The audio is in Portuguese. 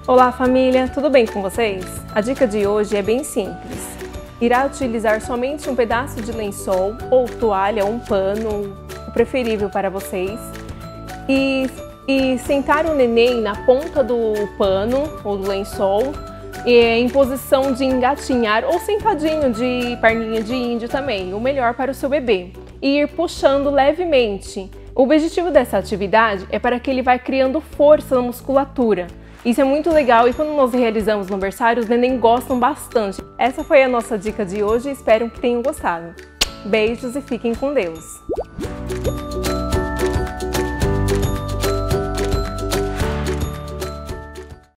Olá família, tudo bem com vocês? A dica de hoje é bem simples. Irá utilizar somente um pedaço de lençol ou toalha ou um pano, o preferível para vocês, e sentar o neném na ponta do pano ou do lençol em posição de engatinhar ou sentadinho de perninha de índio também, o melhor para o seu bebê, e ir puxando levemente. O objetivo dessa atividade é para que ele vá criando força na musculatura. Isso é muito legal e quando nós realizamos no berçário, os neném gostam bastante. Essa foi a nossa dica de hoje e espero que tenham gostado. Beijos e fiquem com Deus!